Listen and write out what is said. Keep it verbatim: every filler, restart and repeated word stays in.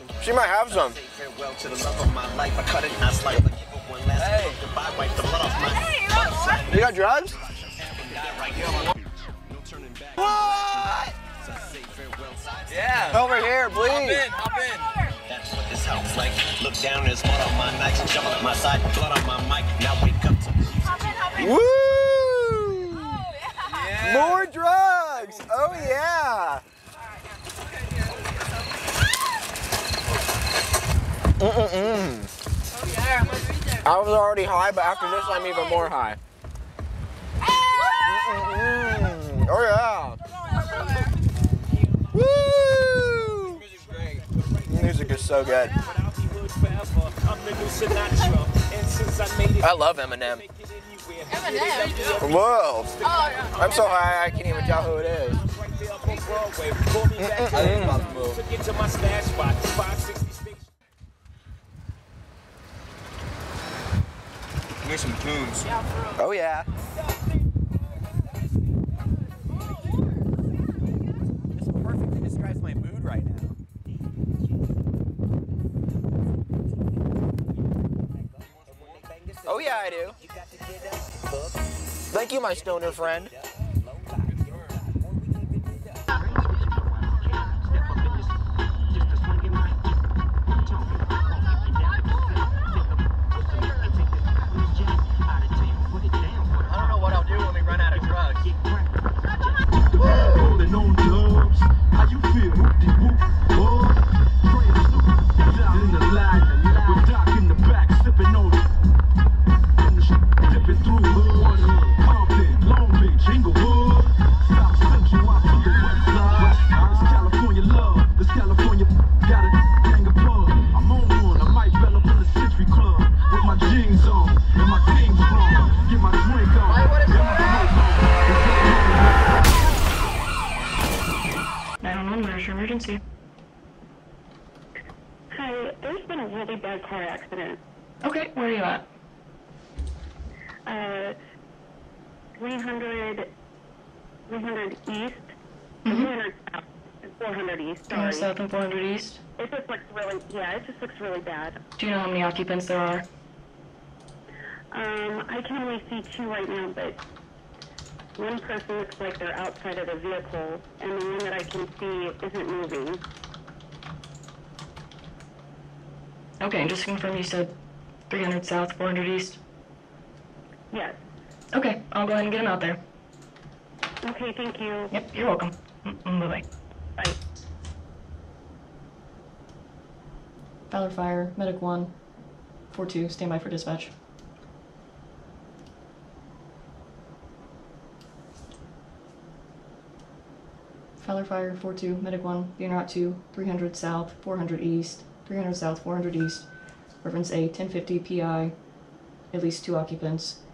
She might have some. Hey. You got drugs? What? Yeah. Over here, please. Hop in, hop in. That's what this house like. Look down, there's blood on my nights, jumping at my side, blood on my mic. Now wake up to Woo! Yeah. More drugs! Oh yeah! Mm-mm-mm. I was already high, but after this I'm even more high. Mm-mm-mm. Oh yeah! Woo! Music's great. Music is so good. I love Eminem. Eminem? Whoa! Oh, yeah. I'm so high I can't even tell who it is. I think it's about to move. Give me some tunes. Oh yeah. This perfectly describes my mood right now. Oh yeah, I do. Thank you, my stoner friend. Emergency. Hi, there's been a really bad car accident. Okay, where are you at? Uh, three hundred, three hundred East, Mm-hmm. three hundred South, and four hundred East, three hundred sorry. South and four hundred East. It just looks really, yeah, it just looks really bad. Do you know how many occupants there are? Um, I can only see two right now, but one person looks like they're outside of the vehicle, and the one that I can see isn't moving. Okay, and just to confirm, you said three hundred South, four hundred East? Yes. Okay, I'll go ahead and get him out there. Okay, thank you. Yep, you're welcome. Mm-mm, bye-bye. Bye. Fowler Fire, Medic one, four two, stand by for dispatch. Fowler Fire, four two, Medic one, being route two, three hundred South, four hundred East, three hundred South, four hundred East, reference A, ten fifty P I, at least two occupants.